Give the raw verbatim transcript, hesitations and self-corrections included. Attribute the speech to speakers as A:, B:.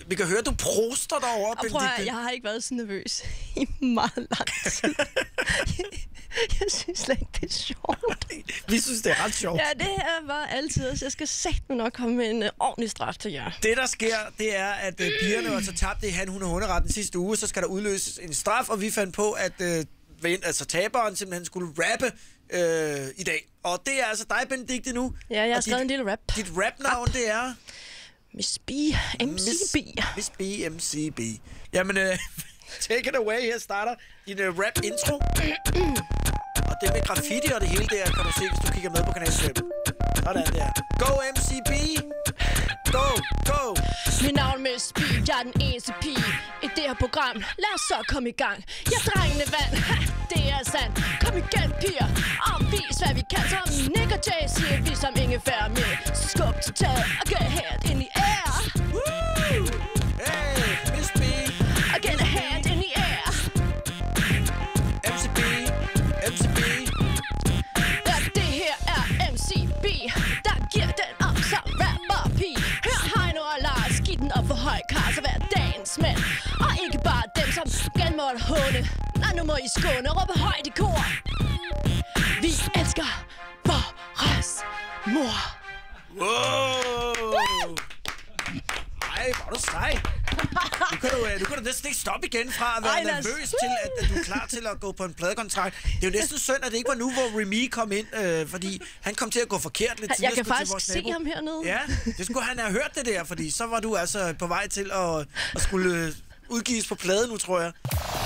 A: Vi kan høre, du proster derovre,
B: Benedikte. Prøv at, jeg har ikke været så nervøs i meget lang tid. Jeg synes slet ikke, det er sjovt.
A: Vi synes, det er ret sjovt.
B: Ja, det her var altid, så jeg skal satme nok komme med en uh, ordentlig straf til jer.
A: Det, der sker, det er, at uh, pigerne var så tabt i han, hun og hunderetten sidste uge, så skal der udløses en straf, og vi fandt på, at uh, altså, taberen simpelthen skulle rappe uh, i dag. Og det er altså dig, Benedikte, nu.
B: Ja, jeg har skrevet
A: dit,
B: en lille rap.
A: Dit rapnavn, rap. det er...
B: Miss B, M C B.
A: Miss, Miss B, M C B. Jamen, uh, take it away. Her starter din uh, rap-intro. Og det med graffiti og det hele der, kan du se, hvis du kigger med på kanalsøben. Sådan der. Go, M C B! Go, go!
B: Mit navn er Miss B, jeg er den eneste pige i det her program. Lad os så komme i gang. Jeg drengene vand, ha, det er sandt. Kom igen, piger, og vis hvad vi kan. Som Nick og Jay siger vi som ingefær med. Så skub til taget og get a hand in the air.
A: Woo! Hey, Miss B!
B: Og get a hand in the air.
A: M C B, M C B.
B: Ja, det her er M C B, der giver den op som rapper pige. Hør Heino og Lars, giv den op for høj kar, så vær dagens mænd. Og ikke bare dem, som gerne måtte håne. Nej, nu må I skåne og råbe højt i kor. Vi elsker vores mor.
A: Wow! Ej, hvor er du sej. Nu kan du, nu kan du næsten ikke stoppe igen fra at være Ej, nervøs til, at, at du er klar til at gå på en pladekontrakt. Det er jo næsten synd, at det ikke var nu, hvor Remy kom ind, øh, fordi han kom til at gå forkert lidt tidligere.
B: Jeg kan faktisk se ham hernede.
A: Ja, det skulle han have hørt det der, fordi så var du altså på vej til at, at skulle udgives på plade nu, tror jeg.